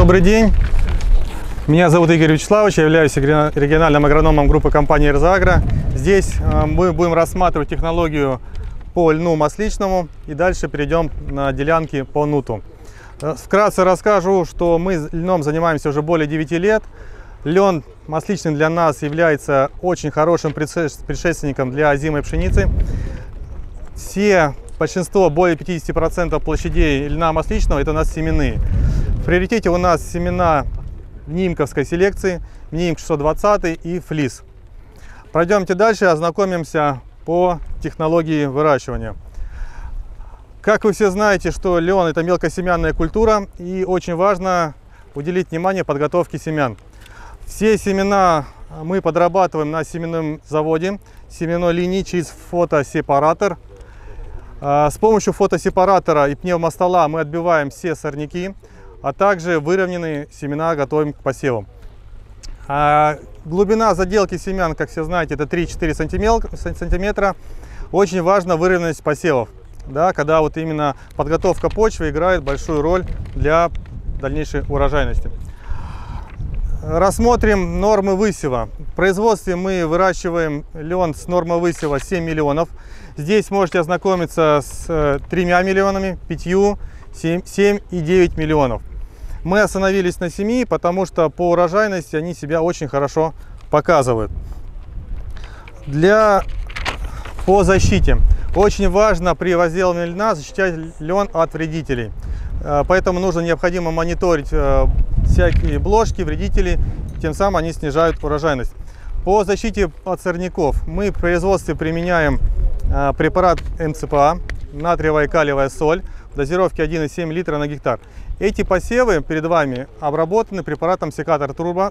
Добрый день. Меня зовут Игорь Вячеславович, я являюсь региональным агрономом группы компании «Эрзагро». Здесь мы будем рассматривать технологию по льну масличному и дальше перейдем на делянки по нуту. Вкратце расскажу, что мы льном занимаемся уже более 9 лет. Лен масличный для нас является очень хорошим предшественником для озимой пшеницы. Большинство, более 50% площадей льна масличного, это у нас семенные. В приоритете у нас семена ниимковской селекции, ниимк 620 и флис. Пройдемте дальше, ознакомимся по технологии выращивания. Как вы все знаете, что лен это мелкосемянная культура, и очень важно уделить внимание подготовке семян. Все семена мы подрабатываем на семенном заводе, семенной линии через фотосепаратор. С помощью фотосепаратора и пневмостола мы отбиваем все сорняки, а также выровненные семена готовим к посевам. Глубина заделки семян, как все знаете, это 3-4 сантиметра. Очень важна выровненность посевов, да, когда вот именно подготовка почвы играет большую роль для дальнейшей урожайности. Рассмотрим нормы высева. В производстве мы выращиваем лен с нормой высева 7 миллионов. Здесь можете ознакомиться с 3 миллионами, 5, 7 и 9 миллионов. Мы остановились на 7, потому что по урожайности они себя очень хорошо показывают. По защите. Очень важно при возделывании льна защищать лен от вредителей. Поэтому необходимо мониторить всякие блошки, вредители, тем самым они снижают урожайность. По защите от сорняков мы в производстве применяем препарат МЦПА, натриевая и калиевая соль, в дозировке 1,7 литра на гектар. Эти посевы перед вами обработаны препаратом секатор Турбо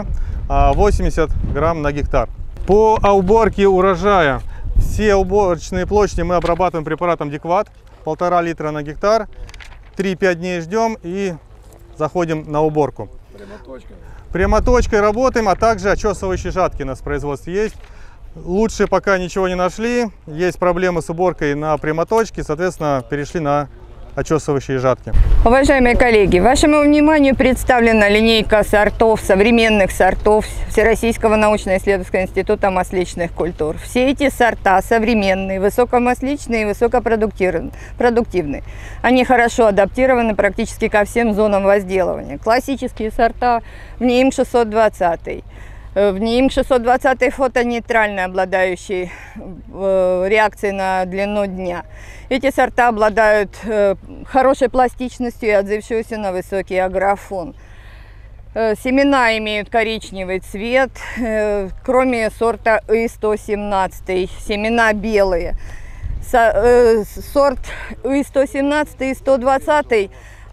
80 грамм на гектар. По уборке урожая все уборочные площади мы обрабатываем препаратом Дикват, 1,5 литра на гектар. 3-5 дней ждем и заходим на уборку. Прямоточкой работаем, а также очесывающие жатки у нас в производстве есть. Лучше пока ничего не нашли. Есть проблемы с уборкой на прямоточке, соответственно, перешли на очесывающие жатки. Уважаемые коллеги, вашему вниманию представлена линейка сортов, современных сортов Всероссийского научно-исследовательского института масличных культур. Все эти сорта современные, высокомасличные и высокопродуктивные. Они хорошо адаптированы практически ко всем зонам возделывания. Классические сорта ниимк 620. В ниимк 620 фотонейтральный, обладающий реакцией на длину дня. Эти сорта обладают хорошей пластичностью и отзывчивостью на высокий агрофон. Семена имеют коричневый цвет, кроме сорта И-117, семена белые. Сорт И-117 и 120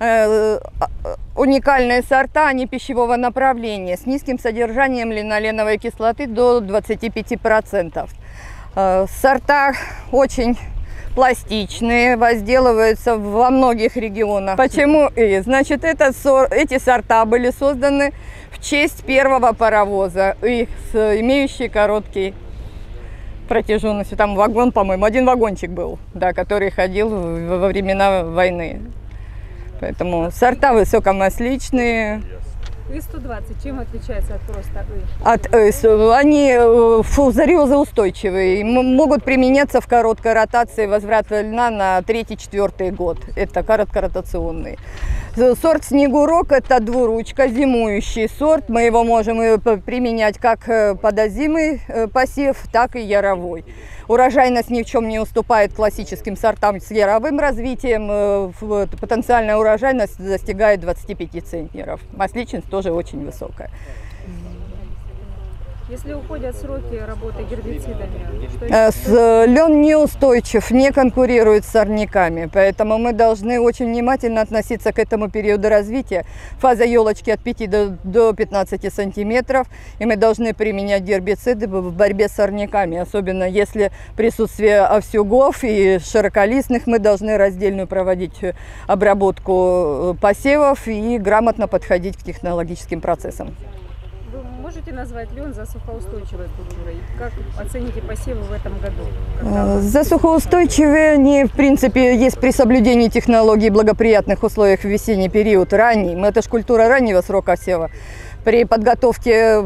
уникальные сорта, они пищевого направления с низким содержанием линоленовой кислоты до 25%. Сорта очень пластичные, возделываются во многих регионах. Почему? Значит, эти сорта были созданы в честь первого паровоза, имеющий короткий протяженностью. Там вагон, по-моему, один вагончик был, да, который ходил во времена войны. Поэтому сорта высокомасличные. И-120 чем отличается от просто Они фузариозоустойчивые, могут применяться в короткой ротации возврата льна на 3-4 год. Это короткоротационные. Сорт Снегурок – это двуручка, зимующий сорт. Мы его можем применять как под озимый посев, так и яровой. Урожайность ни в чем не уступает классическим сортам с яровым развитием. Потенциальная урожайность достигает 25 центнеров. Масличность тоже очень высокая. Если уходят сроки работы гербицидами, лен неустойчив, не конкурирует с сорняками, поэтому мы должны очень внимательно относиться к этому периоду развития. Фаза елочки от 5 до 15 сантиметров, и мы должны применять гербициды в борьбе с сорняками, особенно если присутствие овсюгов и широколистных, мы должны раздельную проводить обработку посевов и грамотно подходить к технологическим процессам. можете назвать лен засухоустойчивой культурой? Как оцените посевы в этом году? Засухоустойчивые, они, в принципе, есть при соблюдении технологий благоприятных условиях в весенний период, ранний. Это же культура раннего срока сева. При подготовке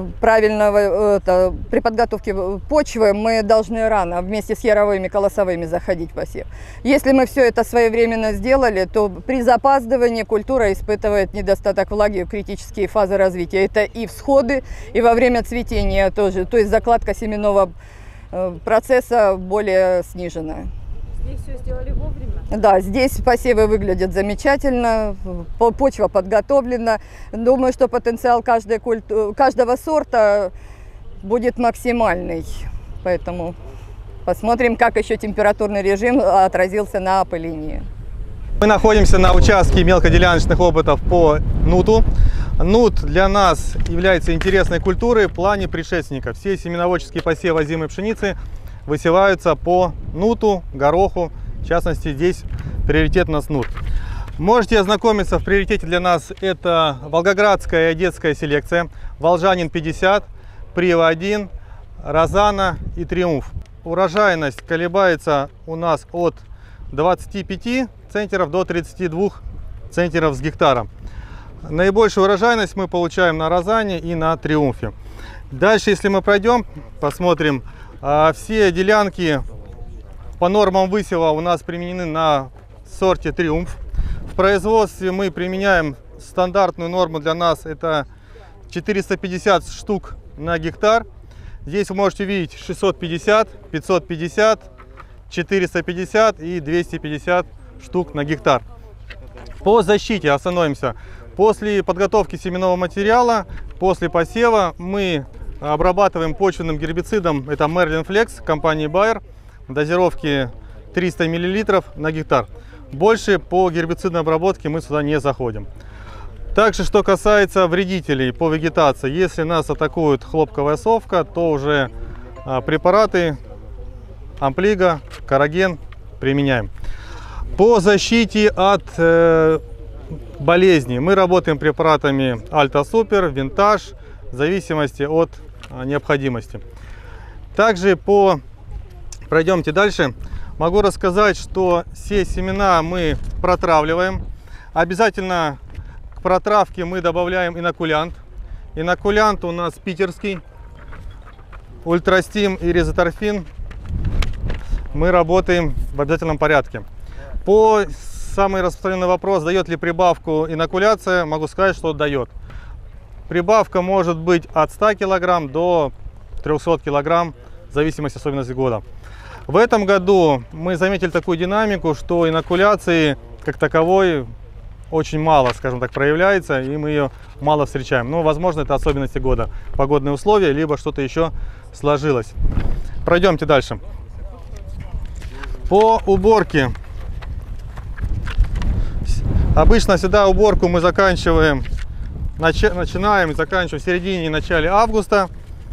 при подготовке почвы мы должны рано вместе с яровыми колосовыми заходить в посев. Если мы все это своевременно сделали, то при запаздывании культура испытывает недостаток влаги в критические фазы развития. Это и всходы, и во время цветения тоже. То есть закладка семенного процесса более снижена. Здесь все сделали вовремя? Да, здесь посевы выглядят замечательно, почва подготовлена. Думаю, что потенциал каждого сорта будет максимальный. Поэтому посмотрим, как еще температурный режим отразился на опылении. Мы находимся на участке мелкоделяночных опытов по нуту. Нут для нас является интересной культурой в плане предшественника. Все семеноводческие посевы озимой пшеницы высеваются по нуту, гороху. В частности, здесь приоритет у нас нут. Можете ознакомиться, в приоритете для нас это волгоградская и одесская селекция. Волжанин 50, Прива 1, Розана и Триумф. Урожайность колебается у нас от 25 центнеров до 32 центнеров с гектара. Наибольшую урожайность мы получаем на Розане и на Триумфе. Дальше, если мы пройдем, посмотрим, все делянки по нормам высева у нас применены на сорте Триумф. В производстве мы применяем стандартную норму для нас, это 450 штук на гектар. Здесь вы можете видеть 650, 550, 450 и 250 штук на гектар. По защите остановимся. После подготовки семенного материала, после посева мы обрабатываем почвенным гербицидом, это Merlin Flex компании Bayer, дозировки 300 мл на гектар. Больше по гербицидной обработке мы сюда не заходим. Также, что касается вредителей по вегетации, если нас атакует хлопковая совка, то уже препараты Амплига, Караген применяем. По защите от болезней мы работаем препаратами Альта Супер, Винтаж, в зависимости от необходимости. Также пройдемте дальше. Могу рассказать, что все семена мы протравливаем. Обязательно к протравке мы добавляем инокулянт. Инокулянт у нас питерский, Ультрастим и Резоторфин. Мы работаем в обязательном порядке. По самый распространенный вопрос, дает ли прибавку инокуляция, могу сказать, что дает. Прибавка может быть от 100 кг до 300 кг, в зависимости от особенностей года. В этом году мы заметили такую динамику, что инокуляции как таковой очень мало, скажем так, проявляется, и мы ее мало встречаем. Но, возможно, это особенности года, погодные условия, либо что-то еще сложилось. Пройдемте дальше. По уборке. Обычно всегда уборку мы начинаем и заканчиваем в середине и начале августа.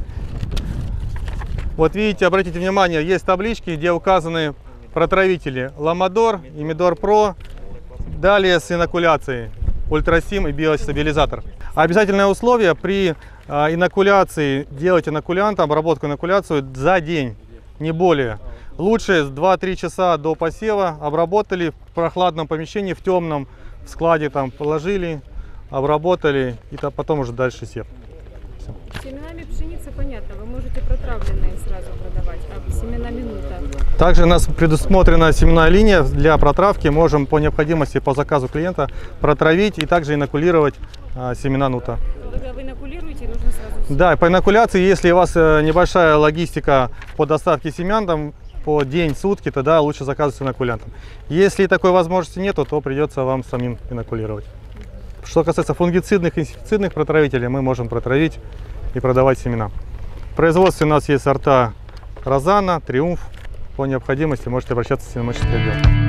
Вот видите, обратите внимание, есть таблички, где указаны протравители Ламадор, Имидор Про, далее с инокуляцией Ультрасим и биостабилизатор. Обязательное условие при инокуляции делать инокулянтом, обработку инокуляцию за день, не более. Лучше 2-3 часа до посева обработали в прохладном помещении, в темном, в складе там положили, обработали и потом уже дальше сев. Семенами пшеницы понятно, вы можете протравленные сразу продавать, а семенами нута? Также у нас предусмотрена семенная линия для протравки. Можем по необходимости, по заказу клиента протравить и также инокулировать семена нута. Когда вы инокулируете, нужно сразу... Да, по инокуляции, если у вас небольшая логистика по доставке семян, там, по день, сутки, тогда лучше заказывать инокулянтом. Если такой возможности нету, то придется вам самим инокулировать. Что касается фунгицидных и инсектицидных протравителей, мы можем протравить и продавать семена. В производстве у нас есть сорта Розана, Триумф. По необходимости можете обращаться в семеноматочный отдел.